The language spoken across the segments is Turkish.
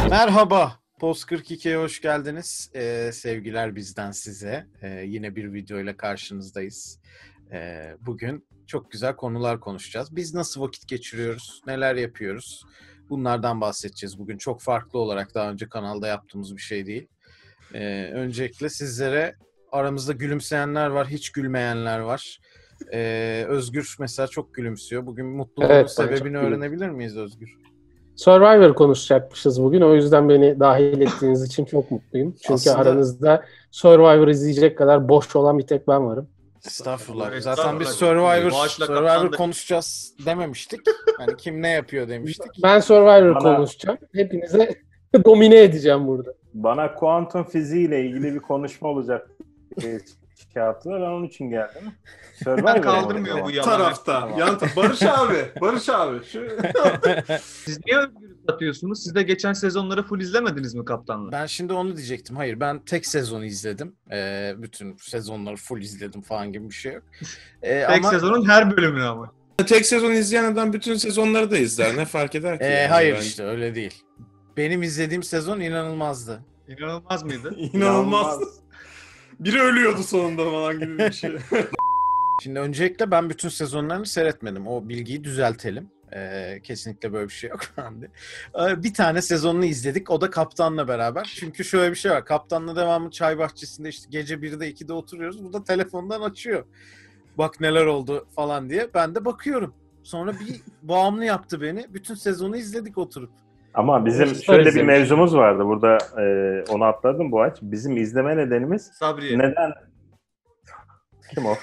Merhaba, Post 42'ye hoş geldiniz. Sevgiler bizden size. Yine bir video ile karşınızdayız. Bugün çok güzel konular konuşacağız. Biz nasıl vakit geçiriyoruz, neler yapıyoruz? Bunlardan bahsedeceğiz bugün. Çok farklı olarak daha önce kanalda yaptığımız bir şey değil. Öncelikle sizlere aramızda gülümseyenler var, hiç gülmeyenler var. Özgür mesela çok gülümsüyor. Bugün mutluluğunun Evet, sebebini öğrenebilir miyiz Özgür? Survivor konuşacakmışız bugün. O yüzden beni dahil ettiğiniz için çok mutluyum. Çünkü Aslında aranızda Survivor izleyecek kadar boş olan bir tek ben varım. Estağfurullah. Evet, Zaten biz estağfurullah. Survivor Bağışla konuşacağız dememiştik. Hani kim ne yapıyor demiştik. Ben Survivor Bana- konuşacağım. Hepinize domine edeceğim burada. Bana kuantum fiziği ile ilgili bir konuşma olacak kağıtlar. Ben onun için geldim. Ben kaldırmıyor bu yalan. Tarafta. Barış abi. Siz niye Özgür'ü satıyorsunuz? Siz de geçen sezonları full izlemediniz mi Kaptanlar? Ben şimdi onu diyecektim. Hayır, ben tek sezonu izledim. Bütün sezonları full izledim falan gibi bir şey yok. Tek sezonun her bölümünü ama. Tek sezon izleyen adam bütün sezonları da izler. Ne fark eder ki? Hayır Ben- işte öyle değil. Benim izlediğim sezon inanılmazdı. İnanılmaz mıydı? İnanılmaz. Biri ölüyordu sonunda falan gibi bir şey. Şimdi öncelikle ben bütün sezonlarını seyretmedim. O bilgiyi düzeltelim. Kesinlikle böyle bir şey yok. Bir tane sezonunu izledik. O da Kaptan'la beraber. Çünkü şöyle bir şey var. Kaptan'la devamlı çay bahçesinde işte gece 1'de 2'de oturuyoruz. Bu da telefondan açıyor. Bak neler oldu falan diye. Ben de bakıyorum. Sonra bir bağımlı yaptı beni. Bütün sezonu izledik oturup. Ama bizim Barışlar şöyle bir izlemiş. mevzumuz vardı. Burada onu atladım bu aç. Bizim izleme nedenimiz Sabriye. neden? Kim o?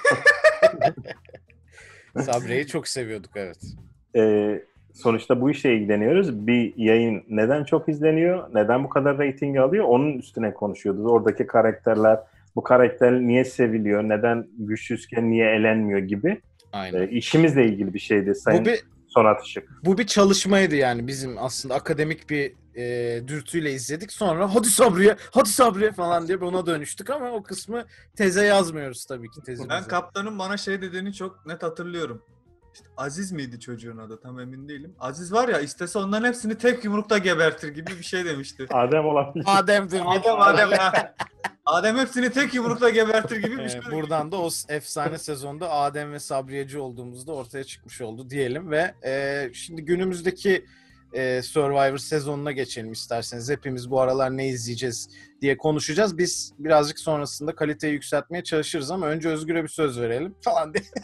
Sabriye'yi çok seviyorduk, evet. Sonuçta bu işle ilgileniyoruz. Bir yayın neden çok izleniyor? Neden bu kadar reyting alıyor? Onun üstüne konuşuyoruz. Oradaki karakterler, bu karakter niye seviliyor? Neden güçsüzken niye elenmiyor gibi. Aynen. İşimizle ilgili bir şeydi Sayın Sonat Işık. Bu bir çalışmaydı yani, bizim aslında akademik bir dürtüyle izledik. Sonra hadi Sabriye falan diye ona dönüştük ama o kısmı teze yazmıyoruz tabii ki tezimize. Ben Kaptan'ın bana şey dediğini çok net hatırlıyorum. İşte Aziz miydi çocuğun adı? Tam emin değilim. Aziz var ya, istese onların hepsini tek yumrukta gebertir gibi bir şey demişti. Adem olabilir. Adem'dir. Adem ha. Adem hepsini tek yumrukla gebertir gibi bir şey. Buradan da o efsane sezonda Adem ve Sabriyeci olduğumuzda ortaya çıkmış oldu diyelim ve şimdi günümüzdeki Survivor sezonuna geçelim isterseniz. Hepimiz bu aralar ne izleyeceğiz diye konuşacağız. Biz birazcık sonrasında kaliteyi yükseltmeye çalışırız ama önce Özgür'e bir söz verelim falan diye.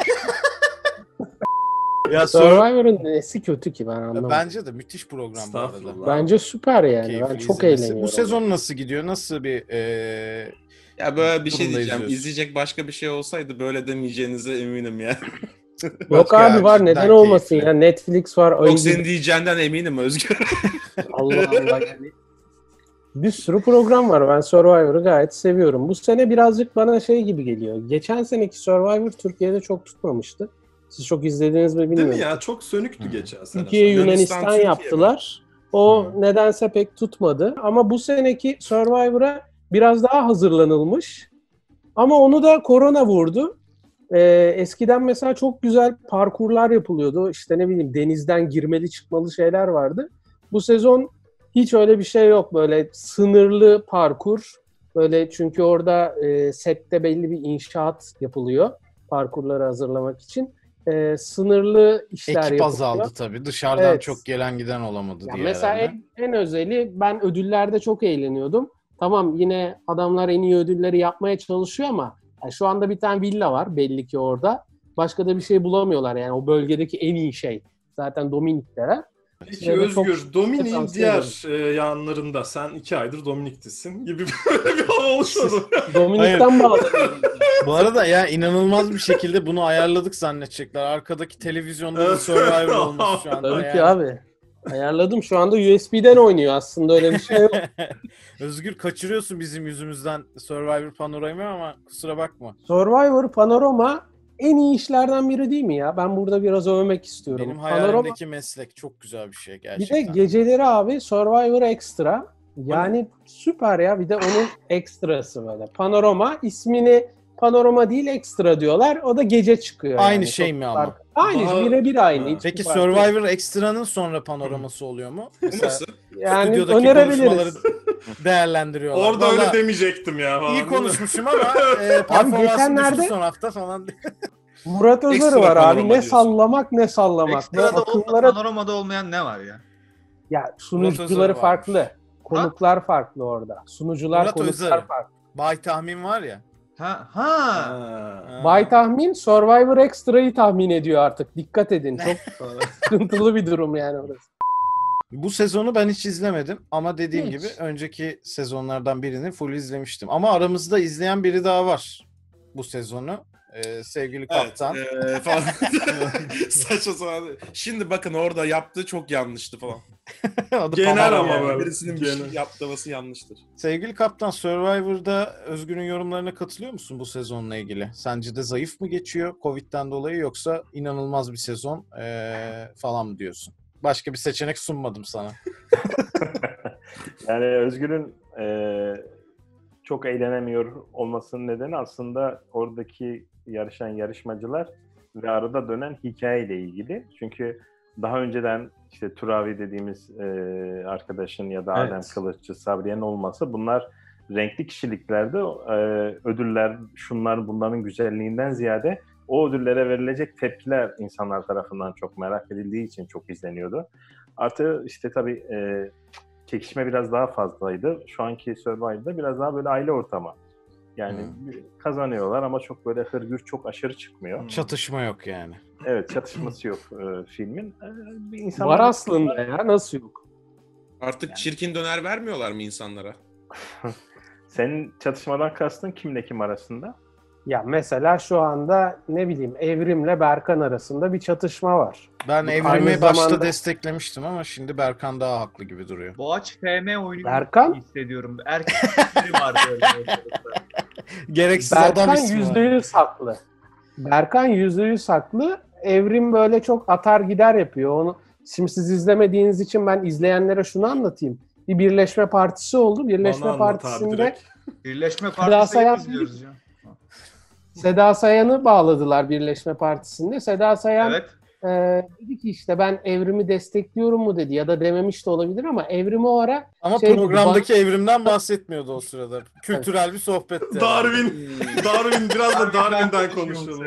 Ya Survivor'ın nesi kötü ki ben anlamadım. Bence de müthiş program bu arada. Estağfurullah. Bence süper yani. Keyifli Ben çok izlemesi. eğleniyorum. Bu sezon nasıl gidiyor? Nasıl bir Ya böyle bir şey durumda diyeceğim. izliyorsun? İzleyecek başka bir şey olsaydı böyle demeyeceğinize eminim ya. Yok Başka abi, var cidden neden olmasın keyifli. ya. Netflix var. Ayı Yok, senin gibi. diyeceğinden eminim Özgür. Allah Allah yani. Bir sürü program var. Ben Survivor'ı gayet seviyorum. Bu sene birazcık bana şey gibi geliyor. Geçen seneki Survivor Türkiye'de çok tutmamıştı. Siz çok izlediniz mi bilmiyorum. Değil mi ya? Çok sönüktü geçen sene. Türkiye Yunanistan Türkiye yaptılar. O nedense pek tutmadı. Ama bu seneki Survivor'a biraz daha hazırlanılmış. Ama onu da korona vurdu. Eskiden mesela çok güzel parkurlar yapılıyordu. İşte ne bileyim, denizden girmeli çıkmalı şeyler vardı. Bu sezon hiç öyle bir şey yok. Böyle sınırlı parkur. Böyle, çünkü orada sette belli bir inşaat yapılıyor. Parkurları hazırlamak için. Sınırlı işler ekip yapılıyor. azaldı tabii. Dışarıdan Evet. çok gelen giden olamadı Ya diye mesela herhalde. en özeli, ben ödüllerde çok eğleniyordum. Tamam, yine adamlar en iyi ödülleri yapmaya çalışıyor ama yani şu anda bir tane villa var belli ki orada. Başka da bir şey bulamıyorlar yani, o bölgedeki en iyi şey. Zaten Dominik'teler. Peki Ya da çok- Özgür, Dominik'in tavsiye diğer yanlarında sen 2 aydır Dominik'tesin gibi böyle bir hava oluşmadı. Dominik'ten bağlanıyorum. Bu arada ya inanılmaz bir şekilde bunu ayarladık zannedecekler. Arkadaki televizyonda da Survivor olmuş şu anda. Tabii ki yani. abi. Ayarladım. Şu anda USB'den oynuyor aslında, öyle bir şey yok. Özgür, kaçırıyorsun bizim yüzümüzden Survivor panoramayı ama kusura bakma. Survivor Panorama en iyi işlerden biri değil mi ya? Ben burada biraz övmek istiyorum. Benim Panorama, hayalimdeki meslek çok güzel bir şey bir gerçekten. de geceleri abi Survivor Extra. Yani süper ya. Bir de onun ekstrası böyle. Panorama ismini panorama değil ekstra diyorlar. O da gece çıkıyor. Aynı yani. şey Çok mi ama? farklı. Aynı, Daha- birebir aynı. Ha. Hiçbir Peki farkı yok. Survivor Extra'nın sonra panoraması oluyor mu? Mesela Nasıl? Yani stüdyodaki önerebiliriz. konuşmaları değerlendiriyorlar. Orada öyle Vallahi demeyecektim ya falan. iyi değil mi? konuşmuşum ama performansım geçenlerde- düştü son hafta falan. Murat Özarı Ekstra var abi. panorama Ne diyorsun. sallamak ne sallamak. Bu Ekstrada akıllara panoramada olmayan ne var ya? ya Murat sunucuları Özarı farklı. varmış. Konuklar farklı orada. Sunucular Murat konuklar Özarı. farklı. Bay tahmin var ya. Ha. Ha. Bay tahmin Survivor Extra'yı tahmin ediyor artık. Dikkat edin. Çok sıkıntılı bir durum yani orası. Bu sezonu ben hiç izlemedim ama dediğim Hiç. gibi önceki sezonlardan birini full izlemiştim. Ama aramızda izleyen biri daha var bu sezonu. Sevgili kaptan. Evet, falan. Saçma sapan. Şimdi bakın orada yaptığı çok yanlıştı falan. Adı Genel Panorama. ama böyle. Birisinin bir şey Genel. yaptırması yanlıştır. Sevgili kaptan, Survivor'da Özgür'ün yorumlarına katılıyor musun bu sezonla ilgili? Sence de zayıf mı geçiyor Covid'den dolayı yoksa inanılmaz bir sezon falan mı diyorsun? Başka bir seçenek sunmadım sana. Yani Özgür'ün çok eğlenemiyor olmasının nedeni aslında oradaki yarışan yarışmacılar ve arada dönen hikayeyle ilgili. Çünkü daha önceden işte Turavi dediğimiz arkadaşın ya da Evet. Adem Kılıççı, Sabriye'nin olması bunlar renkli kişiliklerde ödüller, şunların bunların güzelliğinden ziyade o ödüllere verilecek tepkiler insanlar tarafından çok merak edildiği için çok izleniyordu. Artı işte tabii çekişme biraz daha fazlaydı. Şu anki Survivor'da biraz daha böyle aile ortamı. Yani kazanıyorlar ama çok böyle hırgür, çok aşırı çıkmıyor. Çatışma yok yani. Evet, çatışması yok filmin. Bir Var insanlar aslında ya. Nasıl yok? Artık çirkin döner vermiyorlar mı insanlara? Senin çatışmadan kastın kimle kim arasında? Ya mesela şu anda ne bileyim Evrim'le Berkan arasında bir çatışma var. Ben Bu Evrim'i aynı başta zamanda- desteklemiştim ama şimdi Berkan daha haklı gibi duruyor. Boğaç FM oyunu Berkan? hissediyorum. Erkekleri var böyle ortalıkta. Gereksiz adam Berkan ismi var. %100 haklı. Berkan %100 haklı. Evrim böyle çok atar gider yapıyor. Onu şimdi siz izlemediğiniz için ben izleyenlere şunu anlatayım. Bir Birleşme Partisi oldu. Birleşme Bana anlat abi Partisinde direkt. Birleşme Sayan Partisi'yi izliyoruz ya. Seda Sayan'ı bağladılar Birleşme Partisi'nde. Seda Sayan Evet. dedi ki işte ben Evrim'i destekliyorum mu dedi ya da dememiş de olabilir ama Evrim o ara Ama şey dedi, programdaki Evrim'den bahsetmiyordu o sırada. Kültürel bir sohbetti. Darwin. Darwin biraz da Darwin'den Ben konuşalım.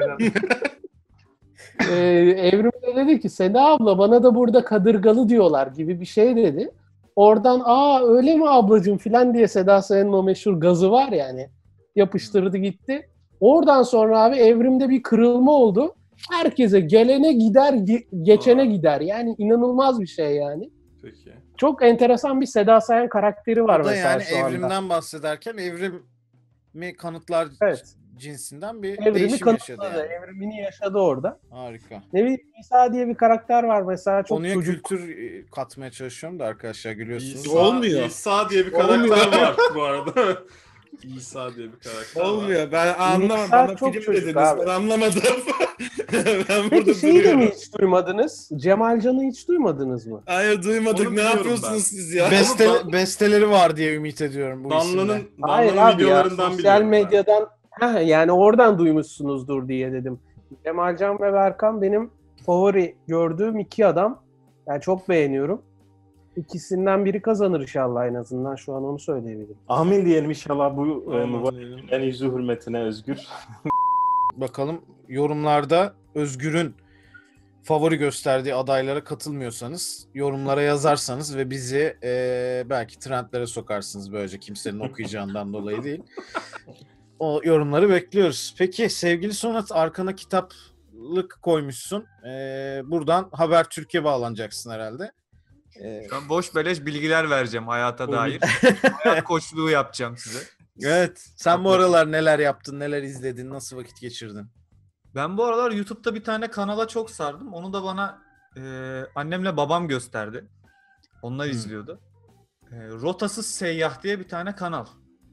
Evrim de dedi ki Seda abla bana da burada kadırgalı diyorlar gibi bir şey dedi. Oradan öyle mi ablacığım filan diye Seda Sayan'ın o meşhur gazı var yani. Yapıştırdı gitti. Oradan sonra abi Evrim'de bir kırılma oldu. Herkese gelene gider, geçene gider. Yani inanılmaz bir şey yani. Peki. Çok enteresan bir Seda Sayan karakteri var O da mesela yani şu anda. Evrim'den bahsederken Evrim'i kanıtlar Evet. cinsinden bir Evrimi değişim yaşadı kanıtladı. yani. Evrimini yaşadı orada. Harika. Ne bileyim İsa diye bir karakter var mesela çok Konuya çocuk. kültür katmaya çalışıyorum da arkadaşlar gülüyorsunuz. İsa- Olmuyor. İsa diye bir karakter var bu arada. İsa diye bir karakter var. Olmuyor. Ben anlamadım. İnsan Bana çok film çocuk dediniz. abi. Ben anlamadım. Ben Peki burada şeyi de mi duruyorum. hiç duymadınız? Cemalcan'ı hiç duymadınız mı? Hayır duymadık. Onu Ne biliyorum yapıyorsunuz ben. siz ya? Besteleri var diye ümit ediyorum bu isimde. Hayır Danla'nın abi ya videolarından sosyal biliyorum ben. medyadan yani oradan duymuşsunuzdur diye dedim. Cemalcan ve Berkan benim favori gördüğüm iki adam. Yani çok beğeniyorum. İkisinden biri kazanır inşallah en azından şu an onu söyleyebilirim. Amin diyelim inşallah bu Aman mübarek diyelim. en yüzü hürmetine Özgür. Bakalım yorumlarda Özgür'ün favori gösterdiği adaylara katılmıyorsanız yorumlara yazarsanız ve bizi belki trendlere sokarsınız böylece kimsenin okuyacağından dolayı değil. O yorumları bekliyoruz. Peki sevgili Sonat arkana kitaplık koymuşsun. Buradan Haber Türkiye bağlanacaksın herhalde. Şu an boş beleş bilgiler vereceğim hayata dair. Hayat koçluğu yapacağım size. Evet. Sen bu aralar neler yaptın, neler izledin, nasıl vakit geçirdin? Ben bu aralar YouTube'da bir tane kanala çok sardım. Onu da bana annemle babam gösterdi. Onlar izliyordu. Rotasız Seyyah diye bir tane kanal.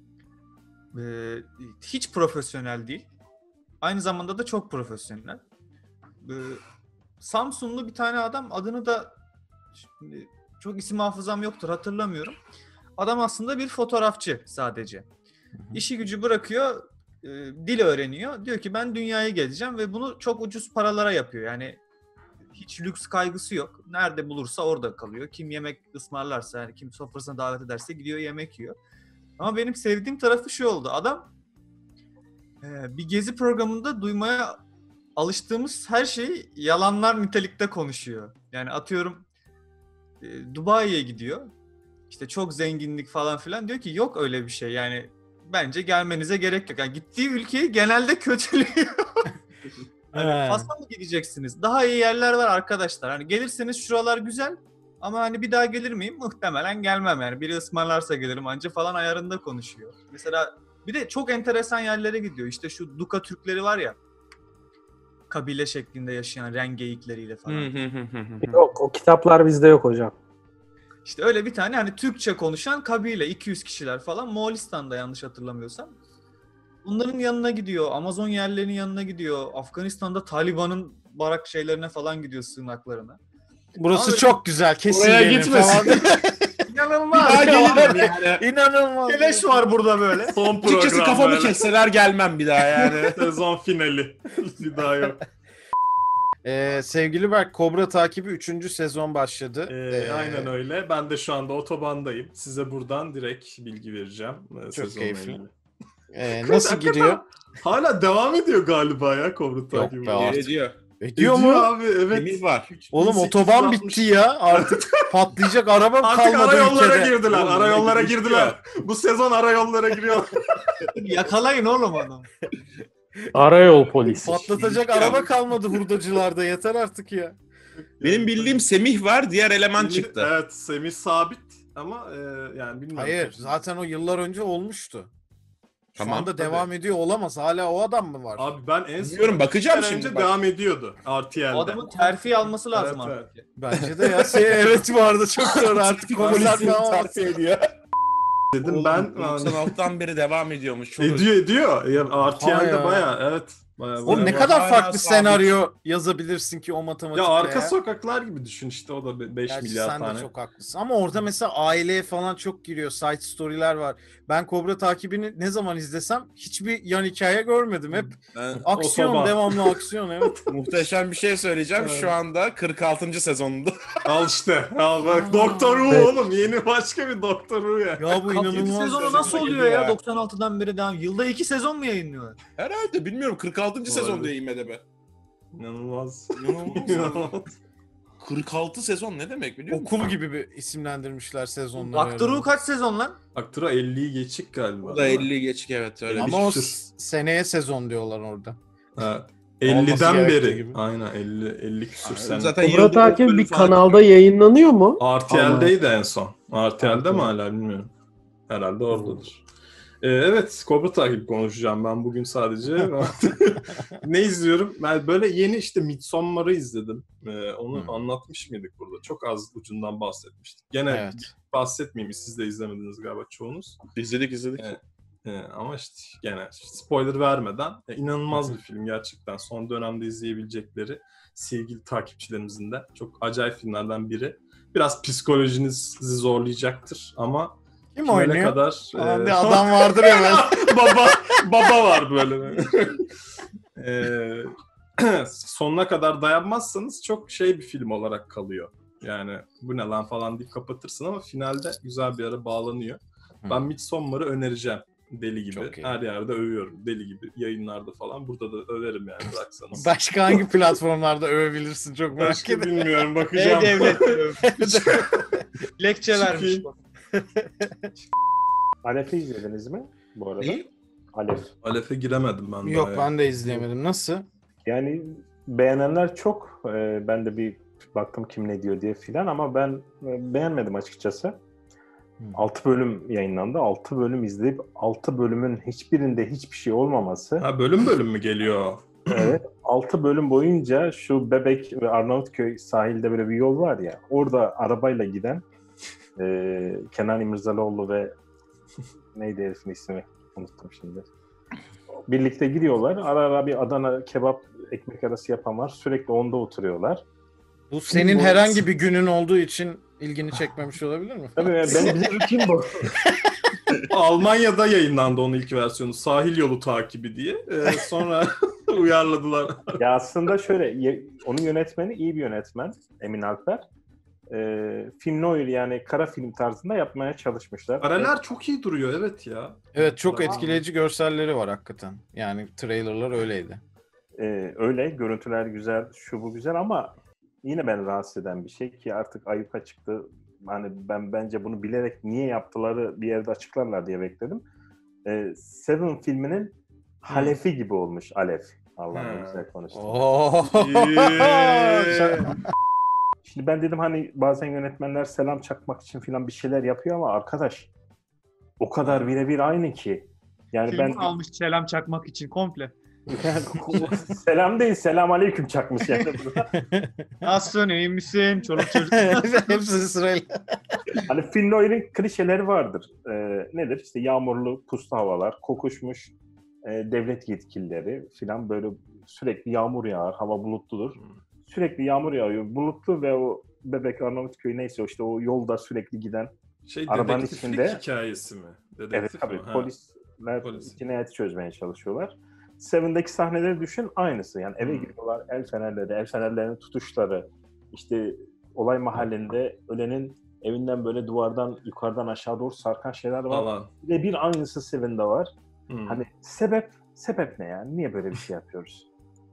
Hiç profesyonel değil. Aynı zamanda da çok profesyonel. Samsunlu bir tane adam, adını da şimdi çok isim hafızam yoktur, hatırlamıyorum. Adam aslında bir fotoğrafçı sadece. İşi gücü bırakıyor, dil öğreniyor. Diyor ki ben dünyayı gezeceğim ve bunu çok ucuz paralara yapıyor. Yani hiç lüks kaygısı yok. Nerede bulursa orada kalıyor. Kim yemek ısmarlarsa, yani kim sofrasına davet ederse gidiyor yemek yiyor. Ama benim sevdiğim tarafı şu oldu. Adam bir gezi programında duymaya alıştığımız her şeyi yalanlar nitelikte konuşuyor. Yani atıyorum Dubai'ye gidiyor. İşte çok zenginlik falan filan, diyor ki yok öyle bir şey. Yani bence gelmenize gerek yok. Yani gittiği ülkeyi genelde kötülüyor. Hani Fas'a mı gideceksiniz? Daha iyi yerler var arkadaşlar. Hani gelirseniz şuralar güzel ama hani bir daha gelir miyim? Muhtemelen gelmem yani. Biri ısmarlarsa gelirim anca falan ayarında konuşuyor. Mesela bir de çok enteresan yerlere gidiyor. İşte şu Duka Türkleri var ya. Kabile şeklinde yaşayan ren geyikleriyle falan. Yok, o kitaplar bizde yok hocam. İşte öyle bir tane hani Türkçe konuşan kabile, 200 kişiler falan, Moğolistan'da yanlış hatırlamıyorsam. Bunların yanına gidiyor, Amazon yerlerinin yanına gidiyor, Afganistan'da Taliban'ın barak şeylerine falan gidiyor, sığınaklarına. Burası Abi, çok güzel. Kesin Oraya gelin gitmesin. falan. İnanılmaz. Daha gelirim yani. İnanılmaz. Keleş var burada böyle. Son Açıkçası program kafamı böyle. kesseler gelmem bir daha yani. Sezon finali. Bir daha yok. Sevgili Berk, Kobra takibi 3. sezon başladı. Aynen öyle. Ben de şu anda otobandayım. Size buradan direkt bilgi vereceğim. Sezonla keyifli. ilgili. Nasıl Hakikaten gidiyor? Hala devam ediyor galiba ya Kobra takibi. be artık. Ediyor. Ediyor mu? Abi, evet. Semih var. Oğlum 1860. otoban bitti ya. Artık patlayacak araba Artık kalmadı arayollara ülkede. girdiler. Oğlum, Arayollara ne girdiler. Bu sezon arayollara giriyor. Yakalayın oğlum adam. Arayol polisi. Patlatacak araba kalmadı hurdacılarda. Yeter artık ya. Benim bildiğim Semih var, diğer eleman çıktı. Evet, Semih sabit ama yani bilmiyorum. Hayır, zaten o yıllar önce olmuştu. Şu Tamam, anda tabii. devam ediyor olamaz. Hala o adam mı var? Abi ben en son Bilmiyorum, bakacağım bir sene şimdi, önce bak. devam ediyordu RTL'de. O adamın terfi alması lazım Evet, artık. Bence de ya. Evet bu arada çok zor artık. Konser Polisi falan terfi ediyor. Dedim Oğlum, ben 96'dan beri devam ediyormuş. Çok ediyor. Ya, RTL'de ya. bayağı evet. Bayağı, Oğlum ne bayağı. kadar hala farklı sabit. senaryo yazabilirsin ki o matematikle Ya arka sokaklar gibi düşün işte, o da 5 Gerçi milyar sen tane. de çok haklısın. Ama orada mesela aileye falan çok giriyor. Side story'ler var. Ben Kobra takibini ne zaman izlesem hiçbir yan hikaye görmedim. Hep Ben aksiyon, Otoban. devamlı aksiyon. Evet. muhteşem bir şey söyleyeceğim. Evet. Şu anda 46. sezonunda. Al işte. Al bak, Doktor Who Evet. oğlum. Yeni başka bir Doktor Who ya. Ya bu 7 inanılmaz. sezonu nasıl oluyor ya? 96'dan beri devam. Yılda 2 sezon mu yayınlıyorlar? Herhalde bilmiyorum, 46. sezon diye IMDb. İnanılmaz. İnanılmaz. İnanılmaz. 46 sezon ne demek biliyor musun? Okul gibi bir isimlendirmişler sezonları. Doctor Who kaç sezon lan? Aktura 50'yi geçik galiba. O da 50 geçik, evet öyle. Ama o küsür. seneye sezon diyorlar orada. Ha, Olması 50'den gerektiği beri. gibi. Aynen 50 küsür Aynen. sene. Zaten Kobra yılda takip bölüm bir falan kanalda yayınlanıyor mu? RTL'deydi en son. RTL'de mi RTL. hala bilmiyorum. Herhalde oradadır. Evet, Kobra takip konuşacağım ben bugün sadece. Ne izliyorum? Ben böyle yeni işte Midsommar'ı izledim. Onu anlatmış mıydık burada? Çok az ucundan bahsetmiştik. Gene Evet. bahsetmeyeyim, siz de izlemediniz galiba çoğunuz. İzledik. Ama işte gene spoiler vermeden inanılmaz bir film gerçekten. Son dönemde izleyebilecekleri sevgili takipçilerimizin de çok acayip filmlerden biri. Biraz psikolojinizi zorlayacaktır ama Kim finale oynuyor? kadar Falan bir adam vardır ya böyle. baba var böyle. Sonuna kadar dayanmazsanız çok şey bir film olarak kalıyor. Yani bu ne lan falan deyip kapatırsın ama finalde güzel bir ara bağlanıyor. Ben Midsommar'ı önereceğim. Deli gibi. Çok iyi. Her yerde övüyorum. Deli gibi. Yayınlarda falan. Burada da överim yani, bıraksanız. Başka hangi platformlarda övebilirsin çok merak Başka ediyorum. bilmiyorum, bakacağım. devlet. Lekçe vermiş. Çıkayım. Alef'i izlediniz mi bu arada? Neyi? Alef. Alef'e giremedim ben Yok daha ya. ben de izleyemedim. Nasıl? Yani beğenenler çok. Ben de bir baktım kim ne diyor diye filan ama ben beğenmedim açıkçası. 6 bölüm yayınlandı. 6 bölüm izleyip 6 bölümün hiçbirinde hiçbir şey olmaması. Ha, bölüm mü geliyor? Evet. 6 bölüm boyunca şu Bebek ve Arnavutköy sahilde böyle bir yol var ya. Orada arabayla giden Kenan İmirzalıoğlu ve neydi herifin ismi? Unuttum şimdi. Birlikte gidiyorlar. Ara ara bir Adana kebap ekmek arası yapan var. Sürekli onda oturuyorlar. Bu senin herhangi bir günün olduğu için ilgini çekmemiş olabilir mi? Tabii ben bizim rutin bu. Almanya'da yayınlandı onun ilk versiyonu. Sahil yolu takibi diye. Sonra uyarladılar. Ya aslında şöyle, onun yönetmeni iyi bir yönetmen, Emin Alper. Film noir, yani kara film tarzında yapmaya çalışmışlar. Kareler çok iyi duruyor, evet ya. Evet, çok etkileyici görselleri var hakikaten. Yani trailerlar öyleydi. Öyle, görüntüler güzel, şu bu güzel ama yine beni rahatsız eden bir şey ki artık ayyuka çıktı. Hani ben bence bunu bilerek niye yaptıları bir yerde açıklarlar diye bekledim. Seven filminin Halefi gibi olmuş. Alef. Allah'ım güzel konuştum. Şimdi ben dedim hani bazen yönetmenler selam çakmak için falan bir şeyler yapıyor ama arkadaş o kadar birebir aynı ki. Yani Filmi ben almış selam çakmak için komple. selam değil, selam aleyküm çakmış yani. Nasılsın, iyi misin? Çoluk çocuk. Hepsi sırayla. Hani film noir'in klişeleri vardır. Nedir? İşte yağmurlu, puslu havalar, kokuşmuş devlet yetkilileri falan, böyle sürekli yağmur yağar, hava bulutludur. Sürekli yağmur yağıyor, bulutlu ve o Bebek Arnavutköy neyse işte o yolda sürekli giden arabanın Dedektiflik içinde. hikayesi mi? Evet Dedektif tabii, mi? Ha. polisler Polis. cinayeti çözmeye çalışıyorlar. Seven'daki sahneleri düşün, aynısı. Yani eve giriyorlar, el fenerlerinin tutuşları, işte olay mahallinde ölenin evinden böyle duvardan yukarıdan aşağı doğru sarkan şeyler var. Falan. Ve bir aynısı Seven'de var. Hmm. Hani sebep ne yani? Niye böyle bir şey yapıyoruz?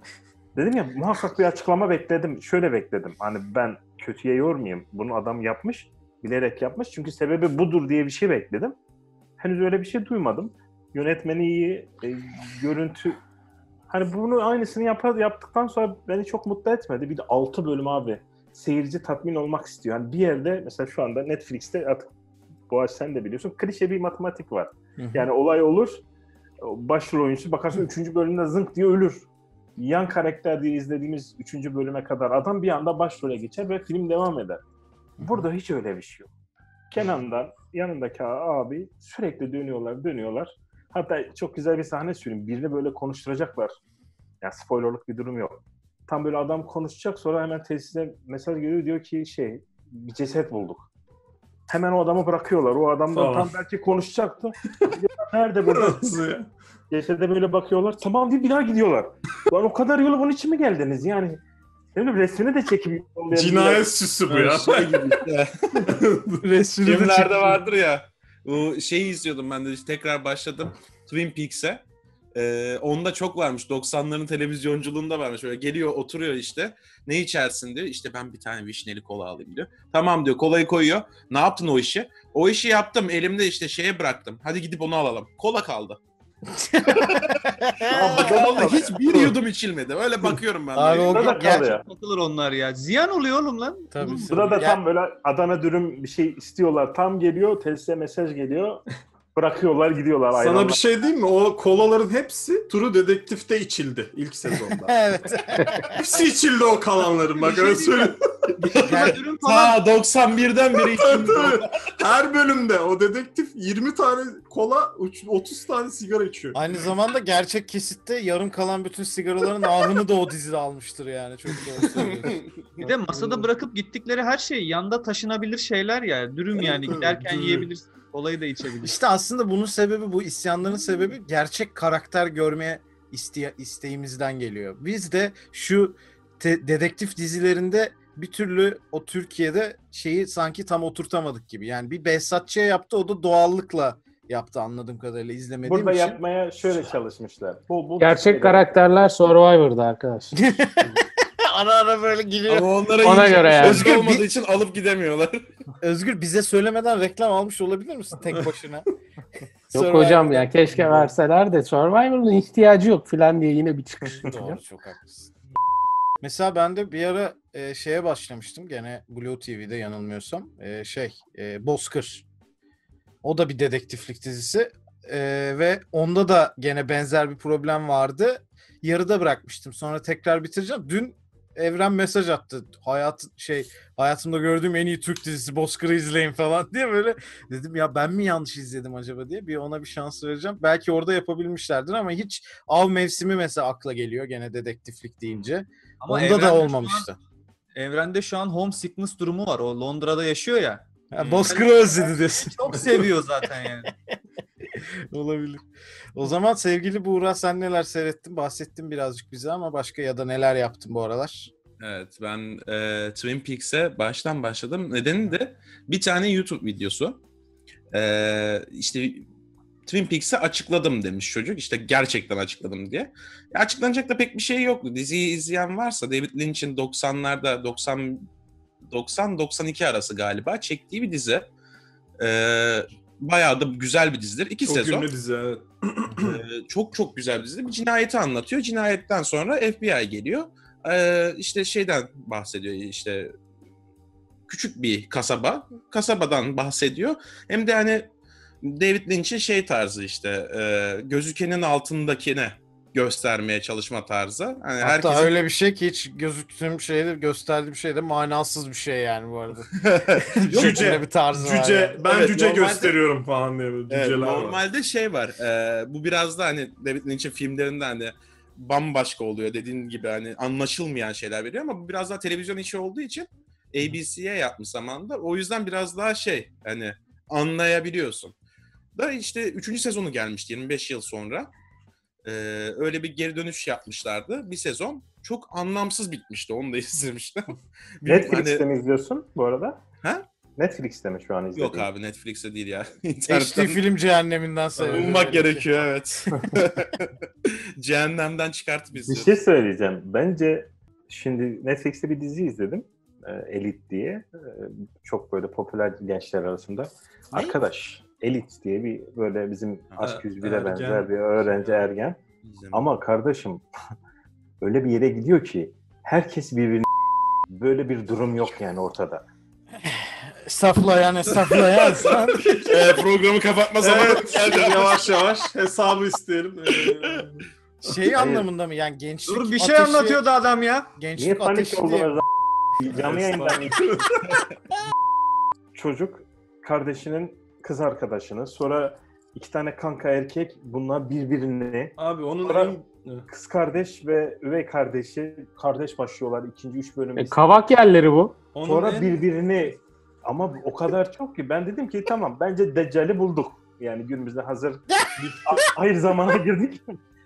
Dedim ya, muhakkak bir açıklama bekledim. Şöyle bekledim. Hani ben kötüye yormayayım. Bunu adam yapmış, bilerek yapmış. Çünkü sebebi budur diye bir şey bekledim. Henüz öyle bir şey duymadım. Yönetmeni iyi, görüntü... Hani bunu aynısını yaptıktan sonra beni çok mutlu etmedi. Bir de 6 bölüm abi. Seyirci tatmin olmak istiyor. Yani bir yerde mesela şu anda Netflix'te artık Boğaç sen de biliyorsun, klişe bir matematik var. Yani olay olur, başrol oyuncusu bakarsın 3. bölümde zınk diye ölür. Yan karakter diye izlediğimiz 3. bölüme kadar adam bir anda başrole geçer ve film devam eder. Burada hiç öyle bir şey yok. Kenan'dan yanındaki abi sürekli dönüyorlar. Hatta çok güzel bir sahne söyleyeyim. Birini böyle konuşturacaklar. Yani spoilerlık bir durum yok. Tam böyle adam konuşacak, sonra hemen tesise mesaj geliyor, diyor ki bir ceset bulduk. Hemen o adamı bırakıyorlar. O adamdan tam belki konuşacaktı. Nerede burada? Cesede böyle bakıyorlar. Tamam diye bir daha gidiyorlar. Lan o kadar yolu bunun için mi geldiniz? Yani resmini de çekip Cinayet süsü bu ya. Şey gibi işte. Resmini de Filmlerde çekti. vardır ya. Bu şeyi izliyordum ben de, işte tekrar başladım. Twin Peaks'e. Onda çok varmış. 90'ların televizyonculuğunda varmış. Böyle geliyor, oturuyor işte. Ne içersin diyor. İşte ben bir tane vişneli kola alayım diyor. Tamam diyor, kolayı koyuyor. Ne yaptın o işi? O işi yaptım. Elimde işte şeye bıraktım. Hadi gidip onu alalım. Kola kaldı. Vallahi hiçbir yudum içilmedi. Öyle bakıyorum ben. Abi o Burada da gerçek. kalıyor. Takılır onlar ya. Ziyan oluyor oğlum lan. Tabii. Burada da Ya- tam böyle Adana dürüm bir şey istiyorlar. Tam geliyor, tesise mesaj geliyor. Bırakıyorlar, gidiyorlar. Sana Ayranlar. bir şey diyeyim mi? O kolaların hepsi True Detective'de içildi ilk sezonda. Evet. Hepsi içildi o kalanların, bak öyle söyleyeyim. Ürün falan. Ta 91'den beri içildi. Tabii. Her bölümde o dedektif 20 tane kola, 30 tane sigara içiyor. Aynı zamanda gerçek kesitte yarım kalan bütün sigaraların ahını da o dizide almıştır yani. Çok doğru söylüyorsun. Bir de masada bırakıp gittikleri her şey yanda taşınabilir şeyler ya. Dürüm yani, giderken Dürüm. yiyebilirsin. Kolayı da içebilirsin. İşte aslında bunun sebebi, bu isyanların sebebi gerçek karakter görmeye isteğimizden geliyor. Biz de şu dedektif dizilerinde bir türlü o Türkiye'de şeyi sanki tam oturtamadık gibi. Yani bir Behzatçı'ya yaptı, o da doğallıkla yaptı anladığım kadarıyla, izlemediğim Burada için. yapmaya şöyle çalışmışlar. Bu Gerçek karakterler Survivor'da arkadaş. Ara ara böyle giriyor. Ama onlara Ona yiyecek göre bir şey yani. Özgür, olmadığı bir- için alıp gidemiyorlar. Özgür, bize söylemeden reklam almış olabilir misin tek başına? Yok hocam ya, keşke verseler de Survivor'ın ihtiyacı yok falan diye yine bir çıkış. Doğru, çok haklısın. Mesela ben de bir ara şeye başlamıştım gene Blue TV'de yanılmıyorsam. Bozkır. O da bir dedektiflik dizisi. Ve onda da gene benzer bir problem vardı. Yarıda bırakmıştım. Sonra tekrar bitireceğim. Dün Evren mesaj attı. Hayatımda gördüğüm en iyi Türk dizisi Bozkır'ı izleyin falan diye, böyle dedim ya ben mi yanlış izledim acaba diye. Bir ona bir şans vereceğim. Belki orada yapabilmişlerdir ama hiç av mevsimi mesela akla geliyor gene dedektiflik deyince. Ama Onda Evren'de da şu olmamıştı. Evrende şu an homesickness durumu var. O Londra'da yaşıyor ya. Ha, Bozkır'ı özledi diyorsun. Çok seviyor zaten yani. Olabilir. O zaman sevgili Buğra, sen neler seyrettin? Bahsettin birazcık bize ama başka ya da neler yaptın bu aralar? Evet, ben Twin Peaks'e baştan başladım. Nedeni de bir tane YouTube videosu. İşte Twin Peaks'i açıkladım demiş çocuk. İşte gerçekten açıkladım diye. Açıklanacak da pek bir şey yoktu. Diziyi izleyen varsa David Lynch'in 90'larda 90-92 arası galiba çektiği bir dizi. Bayağı da güzel bir dizidir. 2 Çok sezon. ünlü dizi, evet. Çok çok güzel bir dizi. Bir cinayeti anlatıyor. Cinayetten sonra FBI geliyor. İşte şeyden bahsediyor, işte küçük bir kasaba. Kasabadan bahsediyor. Hem de hani David Lynch'in şey tarzı, işte gözükenin altındakine göstermeye çalışma tarzı. Hani Hatta herkesin... öyle bir şey ki hiç gözüktüğüm şeyde, gösterdiğim şeyde manasız bir şey yani bu arada. Cüce, bir tarzı var cüce, yani. ben Evet, cüce normalde- gösteriyorum falan diye böyle Evet, cüceler var. normalde şey var. Bu biraz da hani David Lynch'in filmlerinde hani bambaşka oluyor, dediğin gibi hani anlaşılmayan şeyler veriyor, ama bu biraz daha televizyon işi olduğu için ABC'ye yapmış zamanında. O yüzden biraz daha şey, hani anlayabiliyorsun. Da işte 3. sezonu gelmişti 25 yıl sonra. Öyle bir geri dönüş yapmışlardı. Bir sezon çok anlamsız bitmişti. Onu da izlemiştim. Netflix'te mi izliyorsun bu arada? Ha? Netflix'te mi şu an izlediğin? Yok abi, Netflix'te değil ya. HD İnternetten film cehenneminden seyrediyorum. bulmak gerekiyor, evet. Cehennemden çıkartıp Bir izliyoruz. şey söyleyeceğim. Bence şimdi Netflix'te bir dizi izledim. Elite diye. Çok böyle popüler gençler arasında. Ne? Arkadaş, Elite diye bir böyle bizim Aşk 101'e ergen. benzer bir öğrenci ergen. İzlemedim. Ama kardeşim öyle bir yere gidiyor ki herkes birbirini böyle bir durum yok yani ortada. Saflayan hesaplayın. Programı kapatma zamanı Evet, geldi. yavaş yavaş hesabı isteyelim. Şey anlamında mı yani gençlik Dur, bir şey ateşi- anlatıyordu adam ya. Gençlik Niye panik ateşi diye. oldunuz? Canlı yayından çocuk kardeşinin kız arkadaşını, sonra 2 tane kanka erkek, bunlar birbirini, Abi onun Sonra- en... kız kardeş ve üvey kardeşi kardeş başlıyorlar 2. 3 bölüm. Kavak yerleri bu. Onun Sonra en... birbirini, ama o kadar çok ki ben dedim ki tamam, bence Deccal'i bulduk. Yani günümüzde hazır hayır zamana girdik.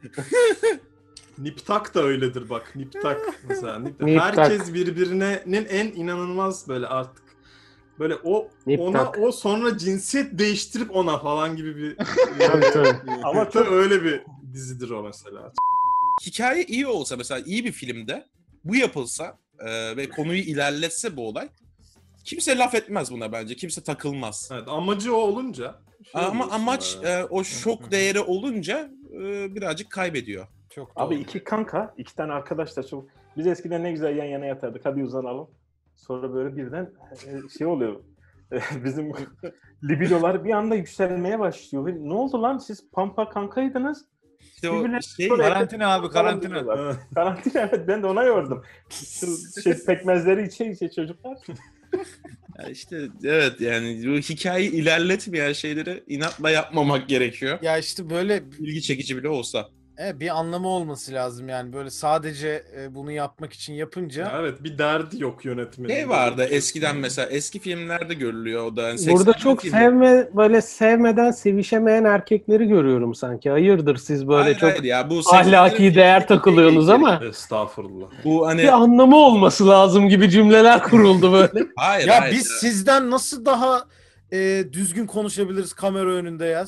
Niptak da öyledir bak. Niptak mesela. Niptak. Herkes birbirinin en inanılmaz böyle artık böyle Niptak. ona sonra cinsiyet değiştirip ona falan gibi bir Tabii, tabii. ama çok öyle bir dizidir o mesela. Hikaye iyi olsa, mesela iyi bir filmde bu yapılsa ve konuyu ilerletse bu olay, kimse laf etmez buna bence. Kimse takılmaz. Evet, amacı o olunca Ama oluyorsun amaç yani. o şok değeri olunca birazcık kaybediyor. Çok doğru. Abi 2 kanka, 2 tane arkadaşlar çok. Biz eskiden ne güzel yan yana yatardık. Hadi uzanalım. Sonra böyle birden şey oluyor. Bizim libidolar bir anda yükselmeye başlıyor. Ve ne oldu lan, siz pampa kankaydınız? İşte o Birbirine şey, sonra- Karantina abi, karantina. diyorlar. Karantina, evet, ben de ona yordum. Şu şey pekmezleri içe çocuklar. ya işte evet, yani bu hikayeyi ilerletmeyen şeyleri inatla yapmamak gerekiyor. Ya işte böyle İlgi çekici bile olsa. bir anlamı olması lazım yani böyle sadece bunu yapmak için yapınca. Ya evet, bir derdi yok yönetmenin. Ne vardı eskiden mesela, eski filmlerde görülüyor o da. Yani Burada 80'ler çok filmi. böyle sevmeden sevişemeyen erkekleri görüyorum sanki. Hayırdır siz böyle Hayır, çok hayır ya, bu ahlaki 80'lerin değer filmleri takılıyorsunuz değil. ama Estağfurullah. Bu hani bir anlamı olması lazım gibi cümleler kuruldu böyle. hayır Ya hayır. biz sizden nasıl daha düzgün konuşabiliriz kamera önünde ya?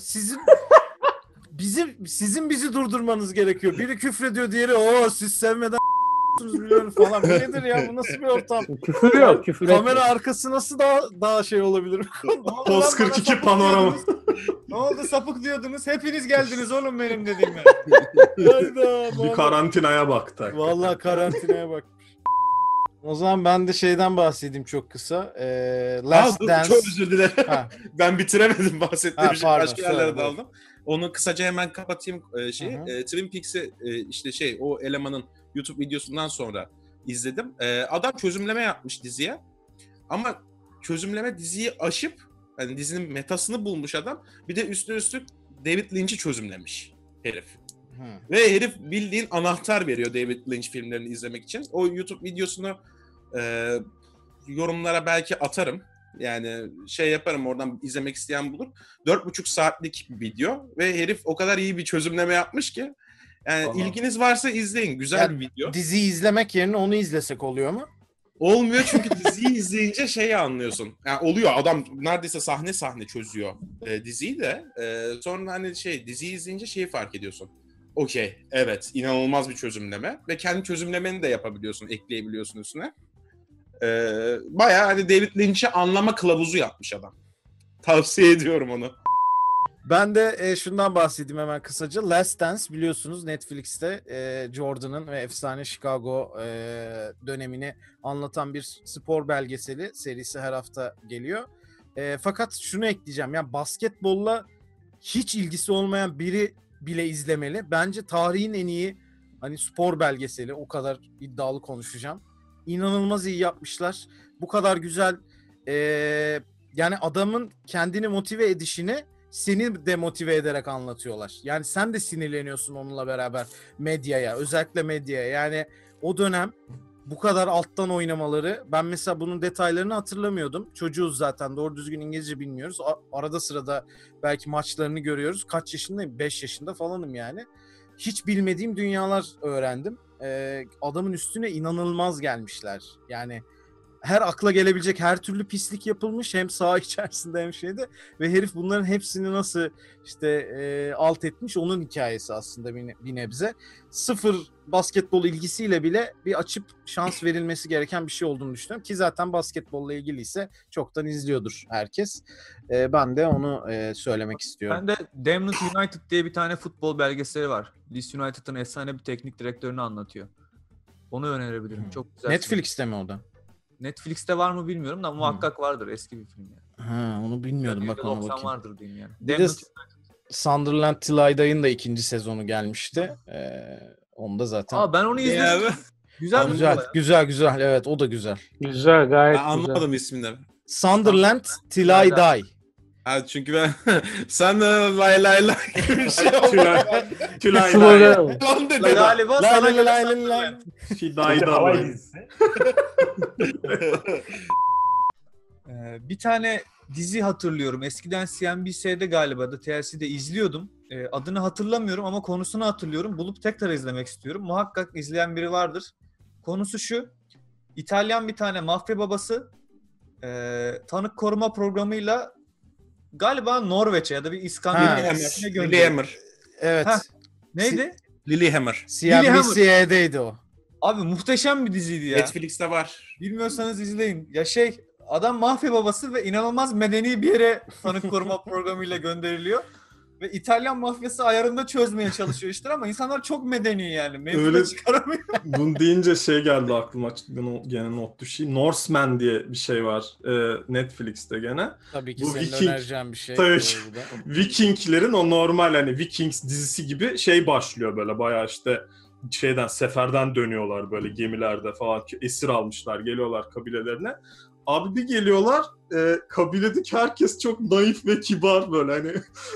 Sizin bizi durdurmanız gerekiyor. Biri küfrediyor, diğeri siz sevmeden biliyorum falan. Bu nedir ya? Bu nasıl bir ortam? Küfür yok, küfür yok. Kamera arkası nasıl daha şey olabilir? Post 42 panorama. Ne oldu, sapık diyordunuz? Hepiniz geldiniz oğlum benim dediğime. Hayda, Bir karantinaya baktık. Vallahi karantinaya bak. O zaman ben de şeyden bahsedeyim çok kısa. Last Dur, Dance. çok özür dilerim. Ha. Ben bitiremedim bahsettiğim Ha, şey. pardon, Başka yerlere söyle, daldım. Onu kısaca hemen kapatayım şeyi. Hı hı. Twin Peaks'i işte o elemanın YouTube videosundan sonra izledim. Adam çözümleme yapmış diziye. Ama çözümleme diziyi aşıp, hani dizinin metasını bulmuş adam. Bir de üstüne üstlük David Lynch'i çözümlemiş herif. Ve herif bildiğin anahtar veriyor David Lynch filmlerini izlemek için. O YouTube videosunu yorumlara belki atarım. Yani şey yaparım, oradan izlemek isteyen bulur. 4,5 saatlik bir video ve herif o kadar iyi bir çözümleme yapmış ki. Yani Tamam. ilginiz varsa izleyin. Güzel Yani bir video. diziyi izlemek yerine onu izlesek oluyor mu? Olmuyor çünkü diziyi izleyince şeyi anlıyorsun. Yani oluyor, adam neredeyse sahne sahne çözüyor diziyi de. Sonra hani diziyi izleyince şeyi fark ediyorsun. Okey, evet, inanılmaz bir çözümleme ve kendi çözümlemeni de yapabiliyorsun, ekleyebiliyorsun üstüne. Bayağı hani David Lynch'e anlama kılavuzu yapmış adam. Tavsiye ediyorum onu. Ben de şundan bahsedeyim hemen kısaca. Last Dance biliyorsunuz Netflix'te Jordan'ın ve efsane Chicago dönemini anlatan bir spor belgeseli serisi her hafta geliyor. Fakat şunu ekleyeceğim. Yani basketbolla hiç ilgisi olmayan biri bile izlemeli. Bence tarihin en iyi hani spor belgeseli. O kadar iddialı konuşacağım. İnanılmaz iyi yapmışlar. Bu kadar güzel yani adamın kendini motive edişini seni de motive ederek anlatıyorlar. Yani sen de sinirleniyorsun onunla beraber medyaya, özellikle medyaya. Yani o dönem bu kadar alttan oynamaları, ben mesela bunun detaylarını hatırlamıyordum. Çocuğuz zaten, doğru düzgün İngilizce bilmiyoruz. Arada sırada belki maçlarını görüyoruz. Kaç yaşındayım? 5 yaşında falanım yani. Hiç bilmediğim dünyalar öğrendim. Adamın üstüne inanılmaz gelmişler. Yani her akla gelebilecek her türlü pislik yapılmış, hem saha içerisinde hem şeyde, ve herif bunların hepsini nasıl alt etmiş, onun hikayesi aslında bir nebze. Sıfır basketbol ilgisiyle bile bir açıp şans verilmesi gereken bir şey olduğunu düşünüyorum ki zaten basketbolla ilgiliyse çoktan izliyordur herkes. Ben de onu söylemek istiyorum. Ben de Damned United diye bir tane futbol belgeseli var. Leeds United'ın efsane bir teknik direktörünü anlatıyor. Onu önerebilirim. Çok güzel. Netflix'te mi o da? Netflix'te var mı bilmiyorum da muhakkak vardır, eski bir film yani. Ha, onu bilmiyordum, bak ona %90 bakayım. vardır diyeyim yani. Bir de Damned Sunderland Till I Die'ın da 2. sezonu gelmişti. Onu da zaten. ben onu izledim. Güzel mi? Güzel. Evet, o da güzel. Güzel, gayet Ben güzel. anlamadım ismini. Sunderland Till I Die. Ha, çünkü ben sen de lay lay lay gibi bir şey Tülay Slogan. Lan dedi. Galiba Lay sana lay göre lay Sunderland. lay. Fidayda Havai böyle. dizisi. Bir tane dizi hatırlıyorum. Eskiden CNBC'de galiba da TLC'de izliyordum. Adını hatırlamıyorum ama konusunu hatırlıyorum. Bulup tekrar izlemek istiyorum. Muhakkak izleyen biri vardır. Konusu şu. İtalyan bir tane mafya babası tanık koruma programıyla galiba Norveç'e ya da bir İskandinav ülkesine gönderiyor. Lilyhammer. Evet. Ha. Neydi? Lilyhammer. CNBC'deydi o. Abi muhteşem bir diziydi ya. Netflix'te var. Bilmiyorsanız izleyin. Ya adam mafya babası ve inanılmaz medeni bir yere tanık koruma programıyla gönderiliyor. Ve İtalyan mafyası ayarında çözmeye çalışıyor işler ama insanlar çok medeni yani. Mevzuda Öyle- çıkaramıyor. Bunu deyince şey geldi aklıma, gene not düşeyim. Norseman diye bir şey var Netflix'te gene. Tabii ki Bu senin Viking- önereceğin bir şey. Tabii. Bu da. Vikinglerin o normal hani Vikings dizisi gibi şey başlıyor böyle, bayağı işte seferden dönüyorlar böyle gemilerde falan, esir almışlar, geliyorlar kabilelerine. Abi bir geliyorlar, kabiledeki herkes çok naif ve kibar böyle, hani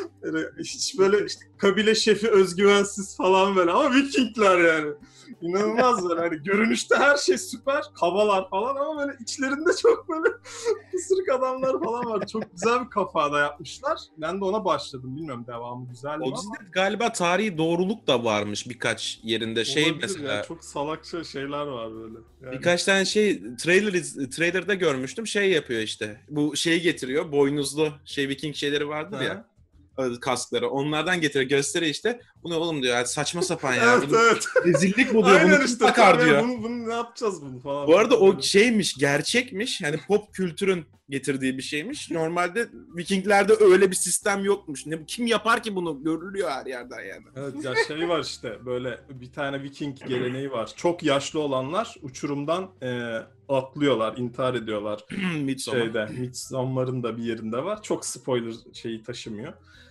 hiç böyle işte kabile şefi özgüvensiz falan böyle, ama Vikingler yani. İnanılmaz böyle, hani görünüşte her şey süper, kabalar falan ama böyle içlerinde çok böyle ısırık adamlar falan var. Çok güzel bir kafada yapmışlar. Ben de ona başladım. Bilmiyorum devamı güzel mi O ama. dizide galiba tarihi doğruluk da varmış birkaç yerinde. Olabilir Mesela ya, çok salakça şeyler var böyle. Yani. birkaç tane trailer'da görmüştüm. Yapıyor işte. Bu şeyi getiriyor. Boynuzlu Viking şeyleri vardır ya. Kaskları. Onlardan getiriyor. Gösteriyor işte. Bu ne oğlum diyor. Yani saçma sapan ya. Evet, evet. Rezillik bu diyor. Aynen Bunu kim işte, takar tabii diyor. Bunu ne yapacağız bunu falan. Bu arada o Böyle. gerçekmiş. Yani pop kültürün getirdiği bir şeymiş. Normalde Vikinglerde öyle bir sistem yokmuş. Kim yapar ki bunu? Görülüyor her yerden yani. Evet ya, şey var işte, böyle bir tane Viking geleneği var. Çok yaşlı olanlar uçurumdan atlıyorlar, intihar ediyorlar. Midsommar. Midsommar'ın da bir yerinde var. Çok spoiler şeyi taşımıyor.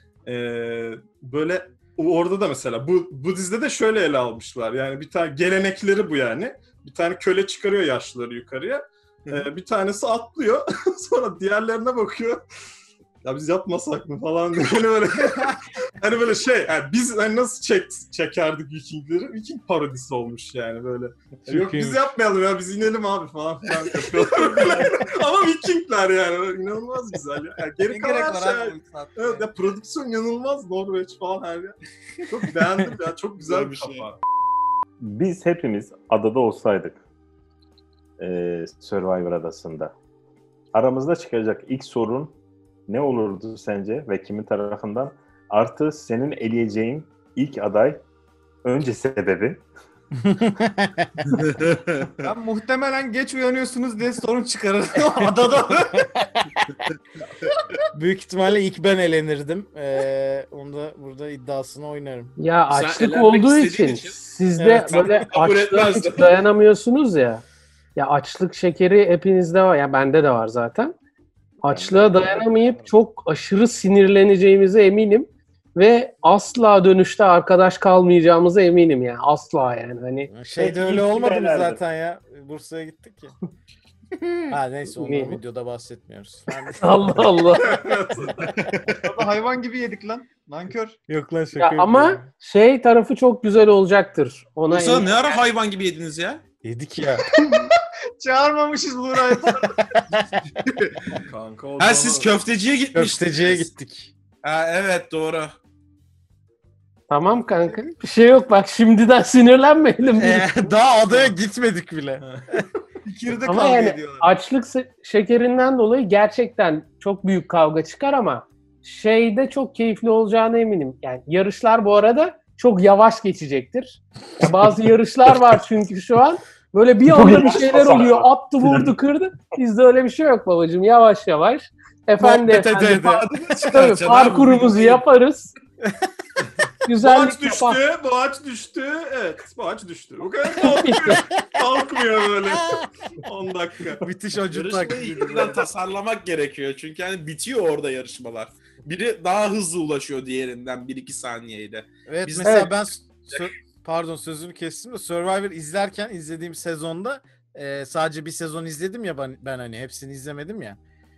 Böyle orada da mesela bu dizide de şöyle ele almışlar. Yani bir tane gelenekleri bu yani. Bir tane köle çıkarıyor yaşlıları yukarıya. Bir tanesi atlıyor. Sonra diğerlerine bakıyor. ya biz yapmasak mı falan diye böyle hani böyle şey yani biz hani nasıl çekerdik Vikingleri? Viking parodisi olmuş yani böyle. Yani yok biz yapmayalım ya biz inelim abi falan filan yapıyorlar. Ama Vikingler yani böyle inanılmaz güzel ya. Yani geri kalan şey. Evet ya prodüksiyon inanılmaz Norveç falan her yer. Çok beğendim ya çok güzel bir şey. Biz hepimiz adada olsaydık Survivor adasında aramızda çıkacak ilk sorun ne olurdu sence ve kimin tarafından? Artı senin eleyeceğin ilk aday önce sebebi. Ben muhtemelen geç uyanıyorsunuz diye sorun çıkarırım adada. Büyük ihtimalle ilk ben elenirdim. Onu da burada iddiasını oynarım. Ya Sen açlık elenmek olduğu istediğin için için. sizde Evet, böyle kabul açlığa etmezdim. hiç dayanamıyorsunuz ya. Ya açlık şekeri hepinizde var. Ya bende de var zaten. Açlığa dayanamayıp çok aşırı sinirleneceğimize eminim. Ve asla dönüşte arkadaş kalmayacağımıza eminim yani. Asla yani. Hani Şeyde Peki, öyle ilk olmadı mı nelerdi? zaten ya? Bursa'ya gittik ya. Ha neyse onu Ne? videoda bahsetmiyoruz. Allah Allah. Hayvan gibi yedik lan. Nankör. Yok lan Ya şaka ama yapıyorum. şey tarafı çok güzel olacaktır. Ona Bursa eminim. ne ara hayvan gibi yediniz ya? Yedik ya. Çağırmamışız Buğra'yı. Kanka o Ha siz köfteciye gitmiştiniz. Köfteciye gittik. Ha evet doğru. Tamam kanka. Bir şey yok bak şimdiden sinirlenmeyelim. Daha adaya gitmedik bile. İkirde Ama kavga yani ediyorlar. açlık şekerinden dolayı gerçekten çok büyük kavga çıkar ama şeyde çok keyifli olacağına eminim. Yani yarışlar bu arada çok yavaş geçecektir. Ya bazı yarışlar var çünkü şu an böyle bir anda bir şeyler oluyor. Attı, vurdu, kırdı. Bizde öyle bir şey yok babacığım. Yavaş yavaş. Efendi tabii, parkurumuzu yaparız. Boğaç Güzellik düştü, yapar. boğaç düştü. Evet, boğaç düştü. Bu kadar kalkmıyor. Kalkmıyor böyle. 10 dakika. Müthiş acı Yarışmayı taklidi. yeniden tasarlamak gerekiyor. Çünkü hani bitiyor orada yarışmalar. Biri daha hızlı ulaşıyor diğerinden 1-2 saniyeyle. Evet Biz- mesela Evet. ben pardon sözünü kestim de Survivor izlerken izlediğim sezonda sadece bir sezon izledim ya ben hani hepsini izlemedim ya.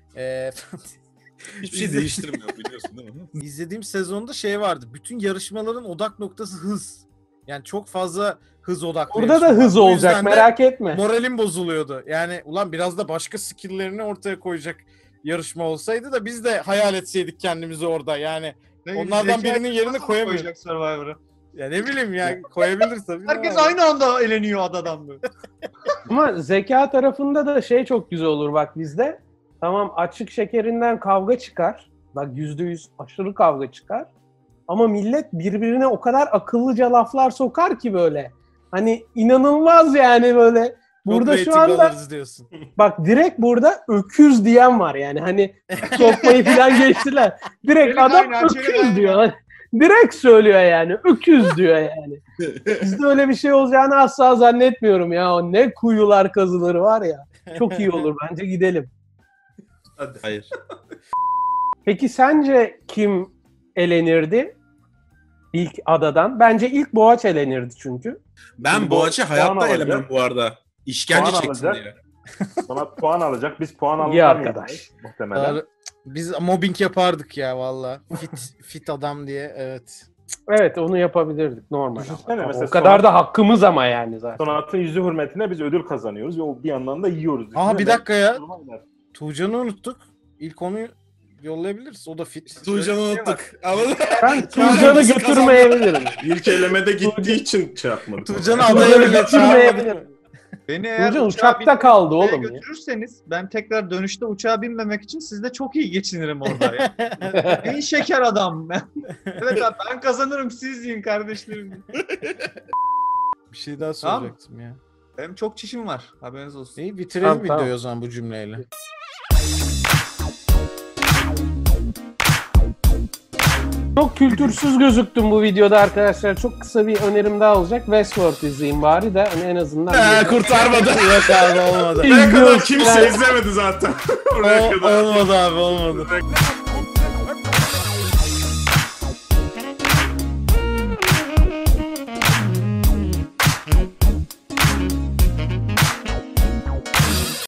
Hiçbir şey değiştirmiyor biliyorsun değil mi? İzlediğim sezonda şey vardı. Bütün yarışmaların odak noktası hız. Yani çok fazla hız odaklı. Burada da yarışma var. hız Bu olacak yüzden de merak etme. moralim bozuluyordu. Yani ulan biraz da başka skill'lerini ortaya koyacak yarışma olsaydı da biz de hayal etseydik kendimizi orada. Yani onlardan birinin yerini koyamıyor. koyacak Survivor'ı. Ya ne bileyim ya koyabiliriz tabii. Herkes aynı anda eleniyor adadan böyle. Ama zeka tarafında da şey çok güzel olur bak bizde. Tamam açlık şekerinden kavga çıkar. Bak %100 aşırı kavga çıkar. Ama millet birbirine o kadar akıllıca laflar sokar ki böyle. Hani inanılmaz yani böyle. Burada şu anda diyorsun. bak direkt burada öküz diyen var yani. Hani sokmayı falan geçtiler. Direkt Çelik adam aynen, çelik öküz aynen. diyor. Hani direkt söylüyor yani. Öküz diyor yani. Bizde öyle bir şey olacağını asla zannetmiyorum ya. O ne kuyular kazıları var ya. Çok iyi olur. Bence gidelim. Hadi. Hayır. Peki sence kim elenirdi ilk adadan? Bence ilk Boğaç elenirdi çünkü. Ben Şimdi Boğaç'ı puan hayatta alacak. elemem bu arada. İşkence Puan çeksin alacak. diye. Sonra puan alacak. Biz puan İyi alamayız arkadaş. muhtemelen. Biz mobbing yapardık ya valla. Fit adam diye evet. Evet onu yapabilirdik normal. Düşünsene Ama mesela o kadar Sonat- da hakkımız ama yani zaten. Sonat'ın yüzü hürmetine biz ödül kazanıyoruz ve o bir yandan da yiyoruz. Aha bir Düşünsene. dakika ya. Tuğcan'ı unuttuk. İlk onu yollayabiliriz. O da fit. Tuğcan'ı unuttuk. Anladın mı? Ben Tuğcan'ı götürmeyebilirim. İlk elemede gittiği için şey yapmadık. Tuğcan'ı Tuğcan'ı adaya bile çağırmadık. götürmeyebilirim. Beni eğer Tuğcan uçağa uçakta binip kaldı oraya oğlum ya. götürürseniz ben tekrar dönüşte uçağa binmemek için sizle çok iyi geçinirim orada ya. En şeker adam ben. Evet abi ben kazanırım siz yiyin kardeşlerim. Bir şey daha Tamam. soracaktım ya. Benim çok çişim var haberiniz olsun. İyi bitirelim Tamam, videoyu tamam. o zaman bu cümleyle. Çok kültürsüz gözüktüm bu videoda arkadaşlar. Çok kısa bir önerim daha olacak. Westworld izleyin bari de hani en azından... Kurtarmadı. Yok abi olmadı. Ne kadar İzliyoruz kimse yani. izlemedi zaten. Buraya kadar. Olmadı abi olmadı.